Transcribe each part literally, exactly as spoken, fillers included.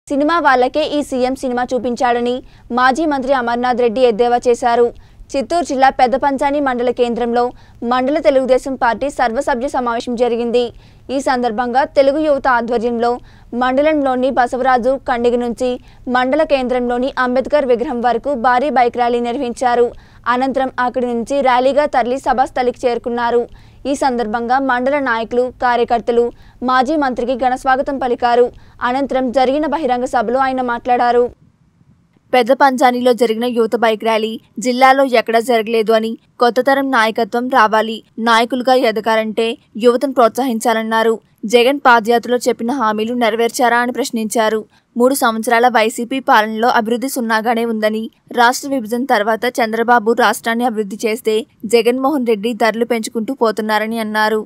Cinema వాళ్ళకే ఈ CM cinema చూపించాడని మాజీ మంత్రి అమర్నాథ్ రెడ్డి ఎద్దేవా చేశారు. చిత్తూరు జిల్లా పెద్దపంచాని మండల కేంద్రంలో మండల తెలుగుదేశం పార్టీ సర్వసభ్య సమావేశం జరిగింది. ఈ సందర్భంగా తెలుగు యువత ఆధ్వర్యంలో మండలంలోని బసవరాజు కండిగ నుంచి మండల కేంద్రంలోని అంబేద్కర్ విగ్రహం వరకు భారీ బైక్ ర్యాలీ నిర్వహించారు. అనంతరం అక్కడి నుంచి ర్యాలీగా తరలి సభాస్థలికి చేరుకున్నారు. ఈ సందర్భంగా మండల నాయకులు, కార్యకర్తలు మాజీ మంత్రికి ఘనస్వాగతం పలికారు. అనంతరం జరిగిన బహిరంగ సభలో ఆయన మాట్లాడారు. పెద్ద పంచానిలో జరిగిన యువత బైక్ ర్యాలీ జిల్లాలో ఎక్కడా జరగలేదు అని, కొత్త తరం నాయకత్వం రావాలి, నాయకులుగా ఎదగాలంటే యువతను ప్రోత్సహించాలన్నారు. జగన్ పాదయాత్రలో చెప్పిన హామీలు నెరవేర్చారా అని ప్రశ్నించారు. మూడు సంవత్సరాల వైసీపీ పాలనలో అభివృద్ధి సున్నాగానే ఉందని, రాష్ట్ర విభజన తర్వాత చంద్రబాబు రాష్ట్రాన్ని అభివృద్ధి చేస్తే జగన్మోహన్ రెడ్డి ధరలు పెంచుకుంటూ పోతున్నారని అన్నారు.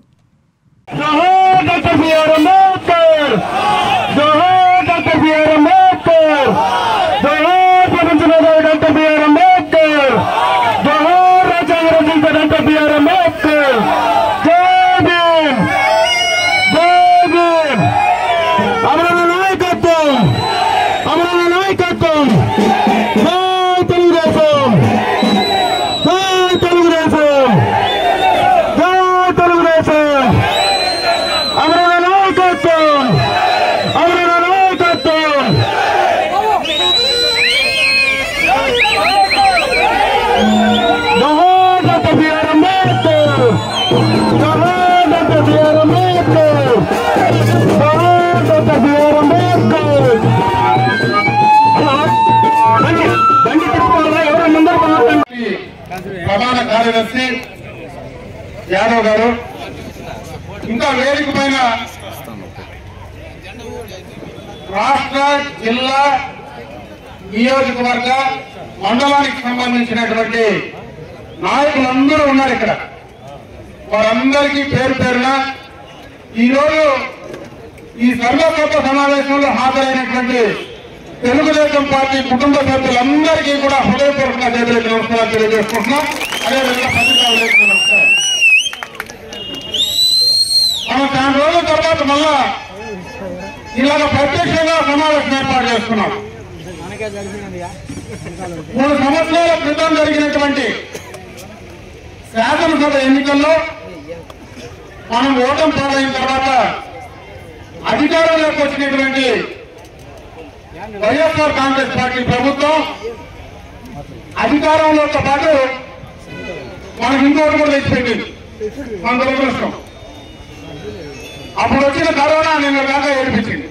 ప్రధాన కార్యదర్శి యాదవ్ గారు, ఇంకా వేదిక పైన రాష్ట్ర, జిల్లా, నియోజకవర్గ, మండలానికి సంబంధించినటువంటి నాయకులందరూ ఉన్నారు. ఇక్కడ వారందరికీ పేరు పేరున ఈరోజు ఈ సర్వసభ్య సమావేశంలో హాజరైనటువంటి తెలుగుదేశం పార్టీ కుటుంబ సభ్యులందరికీ కూడా హృదయపూర్వకంగా చేతులెత్తి నమస్కారాలు తెలియజేసుకుంటున్నాం. అదేవిధంగా పత్రికా నమస్కారం. మనం చాలా రోజుల తర్వాత మళ్ళా ఇలాగ ప్రత్యక్షంగా సమావేశం ఏర్పాటు చేసుకున్నాం. మూడు సంవత్సరాల క్రితం జరిగినటువంటి శాసనసభ ఎన్నికల్లో మనం ఓటమి పాలైన తర్వాత అధికారంలోకి వచ్చినటువంటి వైఎస్ఆర్ కాంగ్రెస్ పార్టీ ప్రభుత్వం అధికారంలోతో పాటు మనకు ఇంకోటి కూడా తెచ్చిపెట్టింది. మన దురదృష్టం అప్పుడు వచ్చిన కరోనా నిన్న దాకా ఏడిపించింది.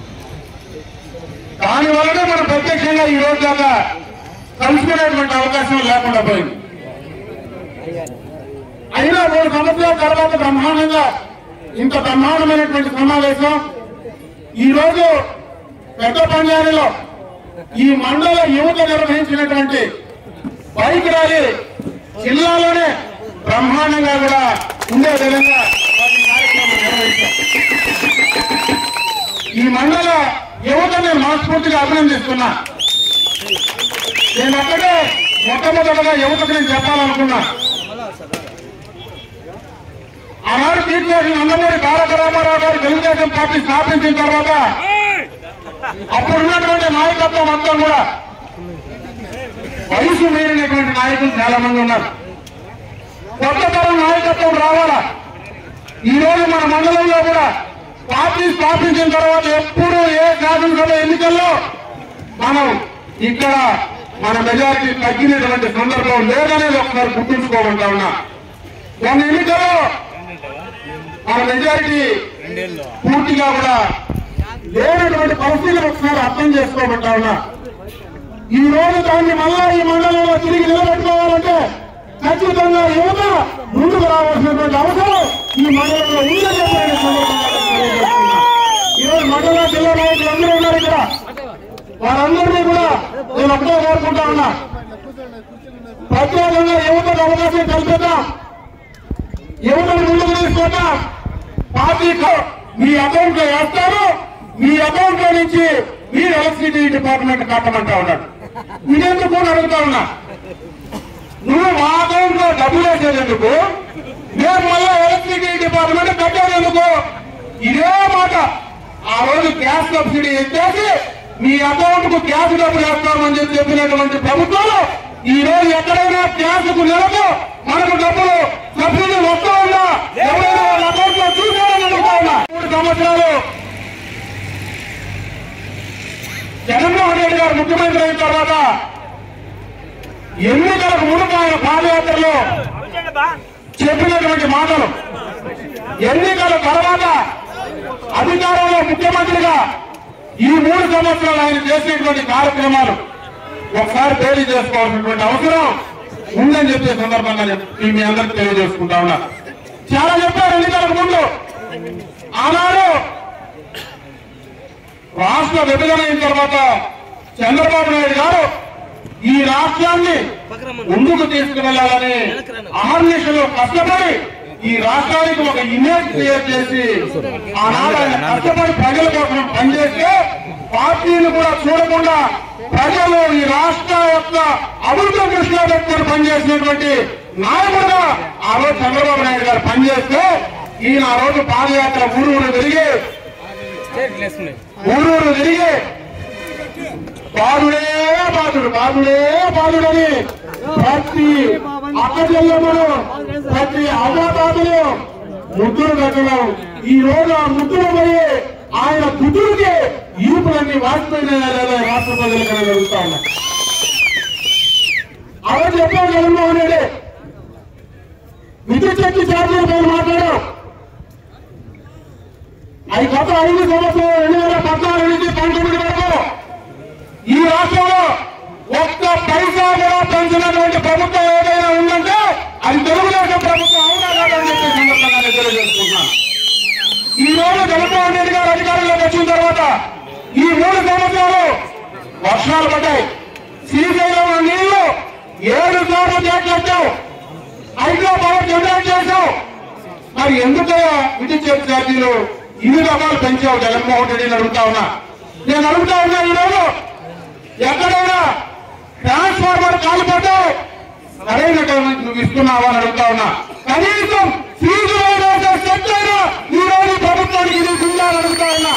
దానివల్లనే మనం ప్రత్యక్షంగా ఈ రోజు దాకా కలుసుకునేటువంటి అవకాశం లేకుండా పోయింది. అయినా మూడు సంవత్సరాల తర్వాత బ్రహ్మాండంగా ఇంత బ్రహ్మాండమైనటువంటి సమావేశం ఈ రోజు పెద్ద పంజాబీలో ఈ మండల యువత నిర్వహించినటువంటి బైక్ ర్యాలీ జిల్లాలోనే బ్రహ్మాండంగా కూడా ఉండే విధంగా కార్యక్రమం నిర్వహించారు. ఈ మండల యువతని మనస్ఫూర్తిగా అభినందిస్తున్నా. నేను ఒక్కడే మొట్టమొదటిగా యువతకు నేను చెప్పాలనుకున్నా. ఆనాడు తీర్చేసిన నందమూరి తారక రామారావు గారు తెలుగుదేశం పార్టీ స్థాపించిన తర్వాత అప్పుడున్నటువంటి నాయకత్వం మొత్తం కూడా వయసు మీరినటువంటి నాయకులు చాలా మంది ఉన్నారు. కొత్త తరం నాయకత్వం రావాలా. ఈ రోజు మన మండలంలో కూడా పార్టీ స్థాపించిన తర్వాత ఎప్పుడు ఏ శాసనసభ ఎన్నికల్లో మనం ఇక్కడ మన మెజారిటీ తగ్గినటువంటి సందర్భం లేదనేది ఒకసారి గుర్తుంచుకోమంటా ఉన్నా. కొన్ని ఎన్నికల్లో మన మెజారిటీ పూర్తిగా కూడా లేనటువంటి పరిస్థితులు ఒకసారి అర్థం చేసుకోమంటా ఉన్నా. ఈ రోజు దాన్ని మళ్ళా ఈ మండలంలో తిరిగి నిలబెట్టుకోవాలంటే ఖచ్చితంగా యువత ముందుకు రావాల్సినటువంటి అవసరం ఈ మండలంలో ఉందని చెప్పిన సందర్భంగా ఈరోజు మండల జిల్లా నాయకులు అందరూ ఉన్నారు. ఇక్కడ వారందరినీ కూడా నేను ఒకటే కోరుకుంటా ఉన్నా. ప్రత్యేకంగా యువతకు అవకాశం కల్పిద్దాం, యువతను ముందుకు తీసుకుంటాం. పార్టీలో మీ అకౌంట్ లో వేస్తారు, మీ అకౌంట్ లో నుంచి మీరు ఎలక్ట్రిసిటీ డిపార్ట్మెంట్ కట్టమంటా ఉన్నాడు. ఇదెందుకు అడుగుతా ఉన్నా. నువ్వు మా అకౌంట్ లో డబ్బులు వేసేందుకు, మేము మళ్ళా ఎలక్ట్రిసిటీ డిపార్ట్మెంట్ కట్టేందుకు. ఇదే మాట ఆ రోజు గ్యాస్ సబ్సిడీ ఎత్తేసి మీ అకౌంట్ కు గ్యాస్ డబ్బులు వేస్తామని చెప్పి చెప్పినటువంటి ప్రభుత్వాలు ఈ రోజు ఎక్కడైనా గ్యాస్ కు నెలకు మనకు డబ్బులు సబ్సిడీ వస్తూ ఉందా? ఎవరైనా వాళ్ళ అకౌంట్ లో చూసారని అడుగుతా ఉన్నా. మూడు సంవత్సరాలు జగన్మోహన్ రెడ్డి గారు ముఖ్యమంత్రి అయిన తర్వాత ఎన్నికలకు ముందు ఆయన పాదయాత్రలో చెప్పినటువంటి మాటలు, ఎన్నికల తర్వాత అధికారంలో ముఖ్యమంత్రిగా ఈ మూడు సంవత్సరాలు ఆయన చేసినటువంటి కార్యక్రమాలు ఒకసారి తేలి చేసుకోవాల్సినటువంటి అవసరం ఉందని చెప్పే సందర్భంగా మీ అందరికీ తెలియజేసుకుంటా ఉన్నా. చాలా చెప్పారు ఎన్నికలకు ముందు. ఆనాడు రాష్ట్ర విభజన అయిన తర్వాత చంద్రబాబు నాయుడు గారు ఈ రాష్ట్రాన్ని ముందుకు తీసుకువెళ్లాలని అహర్నిశలో కష్టపడి ఈ రాష్ట్రానికి ఒక ఇమేజ్ క్రియేట్ చేసి ఆనాడు ఆయన కష్టపడి ప్రజల కోసం పనిచేస్తే పార్టీలు కూడా చూడకుండా ప్రజలు ఈ రాష్ట్ర యొక్క అభివృద్ధి దృష్టిలో పెట్టుకుని పనిచేసినటువంటి నాయకుడుగా ఆ రోజు చంద్రబాబు నాయుడు గారు పనిచేస్తే ఈయన ఆ రోజు పాదయాత్ర ఊరూరు తిరిగి ఊరూరు తిరిగి బాధుడే బాధుడు బాధుడే బాధుడని ప్రతి అక్కచెల్లెమ్మను ప్రతి అవ్వబాధులు ముద్దులు కట్టడం. ఈ రోజు ఆ ముద్దులు పోయి ఆయన బుద్ధుడికి ఈపులన్నీ వాసిపోయినా లేదా రాష్ట్ర ప్రజలు కన్నా జరుగుతా ఉన్నాయి. అలా చెప్పారు జగన్మోహన్ రెడ్డి. విద్యుత్ శక్తి ఛార్జీల పైన మాట్లాడారు. అవి గత ఐదు సంవత్సరాలు రెండు వేల పద్నాలుగు నుంచి పంతొమ్మిది వరకు ఈ రాష్ట్రంలో ఒక్క పైసా కూడా పెంచినటువంటి ప్రభుత్వం ఏదైనా ఉందంటే అది తెలుగుదేశం ప్రభుత్వం అవునా కాదని చెప్పే సందర్భంగా తెలియజేసుకుంటున్నాను. ఈ రోజు జగన్మోహన్ రెడ్డి గారు అధికారంలోకి వచ్చిన తర్వాత ఈ మూడు సంవత్సరాలు వర్షాలు పడ్డాయి. శ్రీశైలంలో నీళ్లు ఏడు సార్లు చేర్చావు, హైడ్రో పవర్ జనరేట్ చేశావు. మరి ఎందుకు విద్యుత్ శక్తి ఛార్జీలు ఇన్ని రకాలు పెంచావు జగన్మోహన్ రెడ్డిని అడుగుతా ఉన్నా. నేను అడుగుతా ఉన్నా, ఈరోజు ఎక్కడైనా ట్రాన్స్ఫార్మర్ కాలిపోతే సరైన టైం నువ్వు ఇస్తున్నావా అని అడుగుతా ఉన్నా. కనీసం ఫీజులో శక్తి అయినా ఈ రోజు ప్రభుత్వానికి ఇది ఉండాలని అడుగుతా ఉన్నా.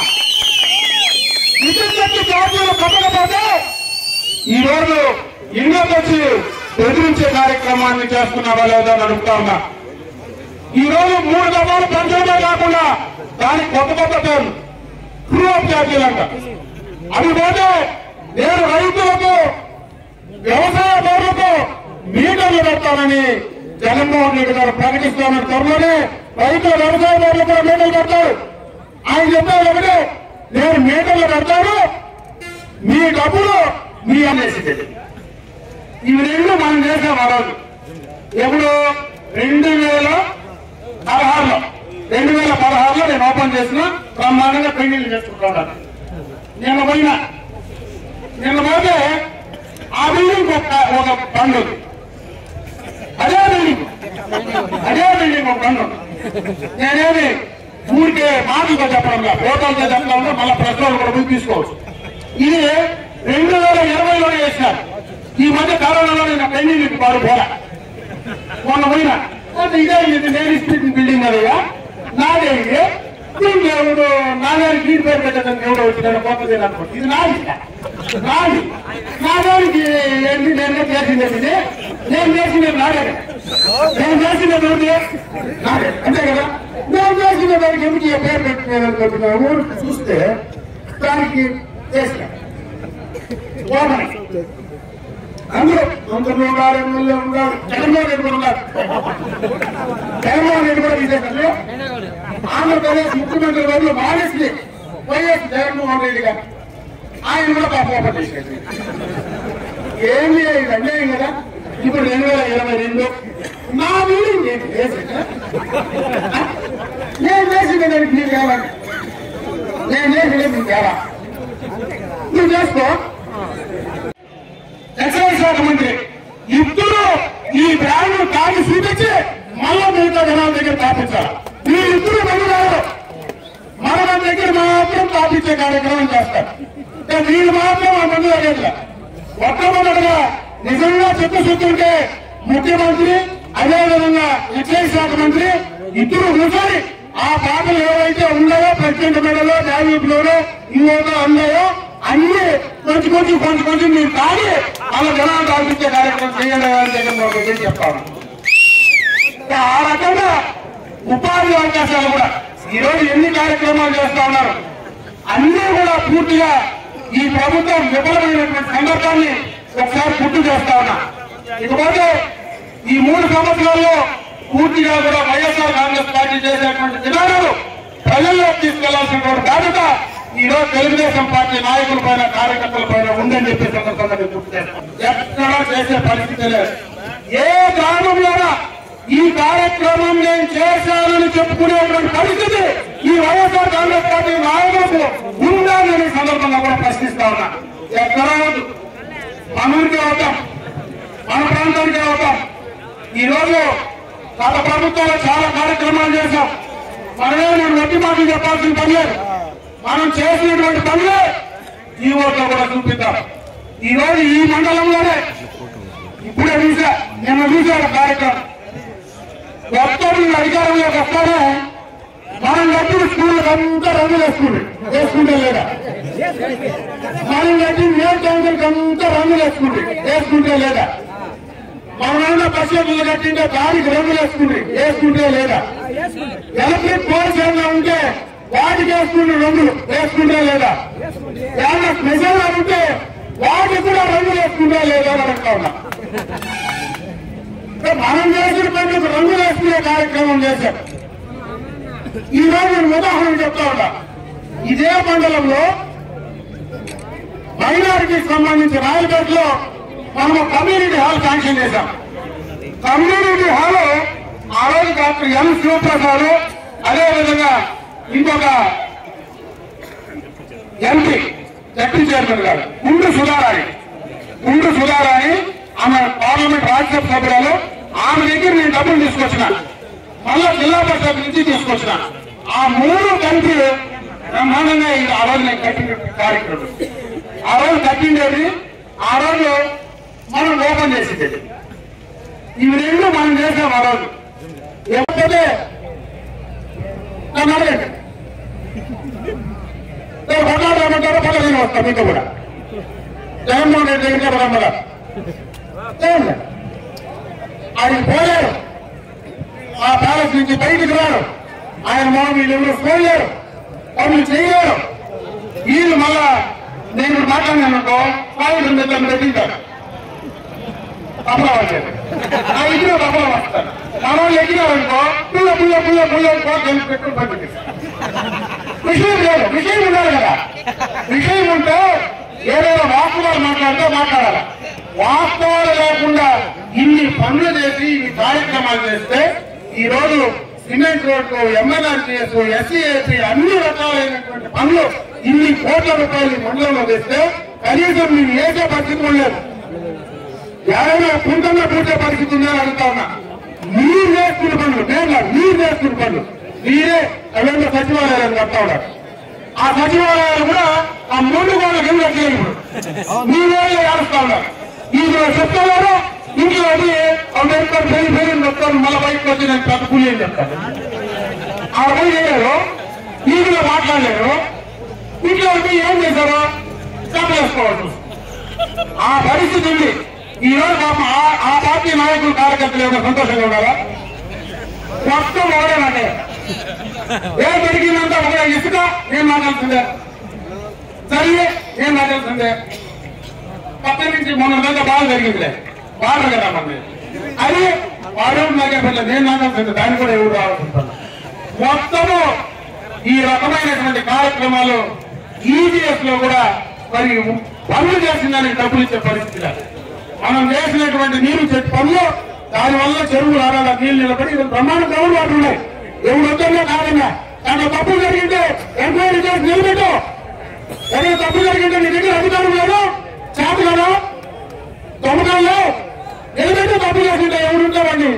విద్యుత్ శక్తి ఛార్జీలు కట్టకపోతే ఈ రోజు ఇంట్లోకి వచ్చి బెదిరించే కార్యక్రమాన్ని చేస్తున్నావా లేదా అని అడుగుతా ఉన్నా. ఈ రోజు మూడు దఫాలు పెంచడమే కాకుండా దానికి కొత్త కొత్త పేర్లు ట్రూ అప్ ఛార్జీలు అంట. అవి పోతే నేను రైతులకు వ్యవసాయదారులకు మీటర్లు పెడతానని జగన్మోహన్ రెడ్డి గారు ప్రకటిస్తున్న త్వరలోనే రైతుల వ్యవసాయదారులు కూడా మీటర్లు పెడతారు. ఆయన చెప్పేది ఒకటి, నేను మీటర్లు పెడతాను, మీ డబ్బులు మీ అనేసి. ఇవి రెండు మనం చేసాం ఆ రోజు. ఎప్పుడు రెండు వేల పదహారులో రెండు వేల పదహారులో నేను ఓపెన్ చేసిన బ్రహ్మాండంగా పెళ్లిళ్ళు చేసుకుంటున్నాను. నేను పోయినా నిన్న పోతే ఆ బిల్డింగ్ ఒక ఒక బండు, అదే బిల్డింగ్ అదే బిల్డింగ్ ఒక బండు. నేనేమి ఊరికే మాటలతో చెప్పడంలా, ఫోటోలతో చెప్పడంలో మళ్ళీ ప్రశ్నలు కూడా పోయి తీసుకోవచ్చు. ఇది రెండు వేల ఇరవైలో చేసినారు. ఈ మధ్య కరోనాలో నేను పెళ్లికి బారు పోరా మొన్న పోయినా. ఇదే ఇది నేను ఇస్తుంది బిల్డింగ్ అదేగా నాదే. ఇది దీనికి ఎవడు నాదానికి దీని పేరు పెట్టడానికి ఎవడో వచ్చిన కొత్తది అనుకోండి. ఇది నాది నాది నాదానికి ఏంటి నేను చేసింది, నేను చేసింది నాదే, నేను చేసింది నాదే, అంతే కదా. నేను చేసిన దానికి ఎందుకు ఈ పేరు పెట్టిన అనుకుంటున్నాను. ఊరికి చూస్తే దానికి చేసిన అందరూ అందరూ ఉండాలి, ఎమ్మెల్యే ఉండాలి, జగన్మోహన్ రెడ్డి కూడా ఉన్నారు. జగన్మోహన్ రెడ్డి కూడా విజయనగరంలో ఆంధ్రప్రదేశ్ ముఖ్యమంత్రి వారు మానేసి వైఎస్ జగన్మోహన్ రెడ్డి గారు ఆయన కూడా పాప చేశారు. ఏమి ఇది అన్యాయం కదా. ఇప్పుడు రెండు వేల ఇరవై రెండు నా బిల్డింగ్ నేను చేసిన నేను చేసిన దానికి నీకు కావాలి, నేను చేసిన నీకు కావా, నువ్వు చేసుకో. ఎక్సైజ్ శాఖ మంత్రి ఇద్దరు ఈ బ్రాండ్ తాగి చూపించి మళ్ళా మిగతా జనాల దగ్గర తాపించాలి. ఈ ఇద్దరు మనుగారు మన మన దగ్గర మాత్రం తాపించే కార్యక్రమం చేస్తారు. వీళ్ళు మాత్రం ఆ మందు దగ్గర మొట్టమొదటిగా నిజంగా చిత్తశుద్ధి ముఖ్యమంత్రి అదేవిధంగా ఎక్సైజ్ శాఖ మంత్రి ఇద్దరు కూర్చొని ఆ పాటలు ఏవైతే ఉన్నాయో ప్రెసిడెంట్ మెడలో జావీపులోనో ఇంకోటో ఉన్నాయో అన్ని కొంచెం కొంచెం కొంచెం కొంచెం మీరు తాగి వాళ్ళ జనాలు తాగిపించే కార్యక్రమం చేయండి అని జగన్మోహన్ రెడ్డి చెప్తాను. ఆ రకంగా ఉపాధి అవకాశాలు కూడా ఈరోజు ఎన్ని కార్యక్రమాలు చేస్తా ఉన్నారు, అన్ని కూడా పూర్తిగా ఈ ప్రభుత్వం విఫలమైనటువంటి సందర్భాన్ని ఒకసారి గుర్తు చేస్తా ఉన్నా. ఇకపోతే ఈ మూడు సంవత్సరాల్లో పూర్తిగా కూడా వైఎస్ఆర్ కాంగ్రెస్ పార్టీ చేసేటువంటి విధానాలు ప్రజల్లో తీసుకెళ్లాల్సినటువంటి బాధ్యత ఈ రోజు తెలుగుదేశం పార్టీ నాయకుల పైన కార్యకర్తల పైన ఉందని చెప్పే సందర్భంగా గుర్తు చేస్తాం. ఎక్కడా చేసే పరిస్థితి లేదు. ఏ గ్రామంలోనా ఈ కార్యక్రమం నేను చేశానని చెప్పుకునేటువంటి పరిస్థితి ఈ వైఎస్ఆర్ కాంగ్రెస్ పార్టీ నాయకులకు ఉందా అని సందర్భంగా కూడా ప్రశ్నిస్తా ఉన్నా. ఎక్కడా వద్దు, మన ఊరికే అవుతాం, మన ప్రాంతానికే అవుతాం. ఈ రోజు గత ప్రభుత్వంలో చాలా కార్యక్రమాలు చేశాం. మనమే నేను వడ్డీ మాటలు చెప్పాల్సిన పని లేదు. మనం చేసినటువంటి పనులే ఈ ఓట్లో కూడా చూపిద్దాం. ఈ రోజు ఈ మండలంలోనే ఇప్పుడే చూసా, నిన్న చూశారు కార్యక్రమం. ఒక్కరు అధికారంలోకి వస్తానే మనం కట్టిన స్కూళ్ళకి అంతా రంగులు వేసుకుంది వేసుకుంటే లేదా, మనం కట్టిన మేల్ ట్యాంకులకి అంతా రంగులు వేసుకుంది వేసుకుంటే లేదా, మనమైనా బస్సులు కట్టింటే దానికి రంగులు వేసుకుంది వేసుకుంటే లేదా, ఎలక్ట్రిక్ పోల్స్ ఏమైనా ఉంటే వాటికి వేసుకునే రంగులు వేసుకుంటే లేదా, ఏమైనా స్పెషల్ ఉంటే వాటికి కూడా రంగులు వేసుకుంటే లేదా అని అంటా ఉన్నా. మనం చేసిన పనులకు రంగులు వేసుకునే కార్యక్రమం చేశాం. ఈ రోజు నేను ఉదాహరణ చెప్తా ఉన్నా. ఇదే మండలంలో మైనారిటీకి సంబంధించి రాయలపేటలో మనం కమ్యూనిటీ హాల్ శాంక్షన్ చేశాం. కమ్యూనిటీ హాల్ ఆ రోజు డాక్టర్ ఎం శివప్రసాద్, అదేవిధంగా ఇంకొక ఎంపీ డిప్యూటీ చైర్మన్ గారు కుండు సుధారాణి కుండు సుధారాణి ఆమె పార్లమెంట్ రాజ్యసభ సభ్యురాలు. ఆమె దగ్గర నేను డబ్బులు తీసుకొచ్చిన, మళ్ళా జిల్లా పరిషత్ నుంచి తీసుకొచ్చిన. ఆ మూడు కలిపి బ్రహ్మాండంగా ఆ రోజు నేను కట్టిన కార్యక్రమం. ఆ రోజు కట్టిండేది, ఆ రోజు మనం ఓపెన్ చేసింది. ఇవి రెండు మనం చేసాం ఆ రోజు. లేకపోతే నన్ను అడగండి, నేను పట్టాడు రమ్మంటారో పట్టదని వస్తాం. మీతో కూడా జగన్మోహన్ రెడ్డి దగ్గర రమ్మగా ఆయన పోలేరు, ఆ ప్యాలెస్ నుంచి బయటికి రారు, ఆయన మా వీళ్ళు ఎవరు పోలేరు, పనులు చేయలేరు. వీళ్ళు మళ్ళా నేను మాట్లాడినానుకో వాళ్ళు మిమ్మల్ని పెట్టింటారు, తప్పలా వచ్చారు. ఆ ఇచ్చిన తప్పలా వస్తారు. మన వాళ్ళు ఎక్కినారనుకో పుల్ల పుల్ల పుల్ల పుల్ల పెట్టుకుని పంపించారు. విషయం లేదు, విషయం ఉండాలి కదా. విషయం ఉంటే ఏదైనా వాస్తవాలు మాట్లాడితే మాట్లాడాలి. వాస్తవాలు లేకుండా ఇన్ని పనులు చేసి ఇన్ని కార్యక్రమాలు చేస్తే ఈ రోజు సిమెంట్ రోడ్లు, ఎంఎన్ఆర్టీఎస్, ఎస్సీఏపీ అన్ని రకాలైనటువంటి పనులు ఇన్ని కోట్ల రూపాయలు మండలంలో తెస్తే కనీసం మీరు వేసే పరిస్థితి ఉండలేదు. ఎవరైనా కుంటంగా పూర్చే పరిస్థితి ఉందని అడుగుతా ఉన్నా. మీరు వేసుకున్న పనులు నేను మీరు వేసుకున్న పనులు మీరే అవేంటో సచివాలయాలు కడతా ఉన్నారు. ఆ సచివాలయాలు కూడా ఆ మూడు వాళ్ళ కింద కట్టలేదు. మీరే ఏడుస్తా ఉన్నారు. ఇందులో చెప్తారు, ఇంట్లో అది అంబేద్కర్ పేరు పేరు చెప్తాను, మళ్ళీ బయటకు వచ్చి నేను పెద్ద కూలి అని చెప్తాను. ఆ పోయి చేయలేరు, ఇందులో మాట్లాడలేరు. ఇంట్లో ఏం చేశారు, చెప్పలేసుకోవచ్చు. ఆ పరిస్థితి ఉంది. ఈ రోజు ఆ పార్టీ నాయకులు కార్యకర్తలు ఏమైనా సంతోషంగా ఉండాలా? మొత్తం ఓడేనంటే ఏం దొరికిందంతా ఒక ఇసుక నేను నాటాల్సిందే, సరే నేను నాటాల్సిందే. పక్క నుంచి మొన్న మీద బాగా జరిగిందిలే, బాగా కదా మన అది వాడు నాకే నేను నాటాల్సిందే, దాన్ని కూడా ఎవరు రావాల్సింటాను. మొత్తము ఈ రకమైనటువంటి కార్యక్రమాలు ఈజీఎస్ లో కూడా మరి పనులు చేసిందని డబ్బులు ఇచ్చే పరిస్థితి. మనం చేసినటువంటి నీరు చెట్టు పనులు దానివల్ల చెరువులు ఆడాల నీళ్లు నిలబడి బ్రహ్మాండ గ్రౌండ్ వాటర్ ఉన్నాయి. ఎవరు వద్దన్నా కాదన్నా దాంట్లో తప్పు జరిగింటే ఎంక్వైరీ చేసి నిలబెట్టు. ఏదైనా తప్పు జరిగింటే నీ దగ్గర అధికారం లేదు, చేత కదా, దొంగకాలు నిలబెట్టి తప్పు చేసింటే ఎవరుంటే వాడిని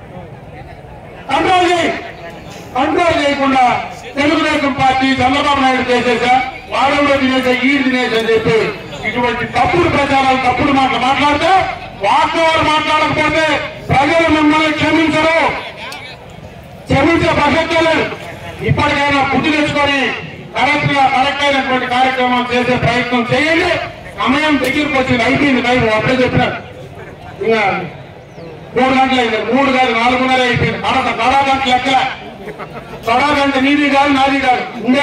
కంట్రోల్ చేయి. కంట్రోల్ చేయకుండా తెలుగుదేశం పార్టీ చంద్రబాబు నాయుడు చేసేసా, వాడెవడో తినేసా, ఈ తినేసా అని చెప్పి ఇటువంటి తప్పుడు ప్రచారాలు, తప్పుడు మాటలు మాట్లాడితే, వాస్తవాలు మాట్లాడకపోతే ప్రజలు మిమ్మల్ని క్షమించరు, క్షమించే ప్రసక్తే లేదు. ఇప్పటికైనా బుద్ధి తెచ్చుకొని కరెక్ట్ గా కరెక్ట్ అయినటువంటి కార్యక్రమాలు చేసే ప్రయత్నం చేయండి. సమయం దగ్గరకు వచ్చింది, అయిపోయింది టైం. అప్పుడే చెప్పినారు ఇంకా మూడు గంటలు అయింది. మూడు కాదు నాలుగున్నర అయిపోయింది. కడ కడా గంట లెక్కల కడా గంట నీది కాదు నాది కాదు.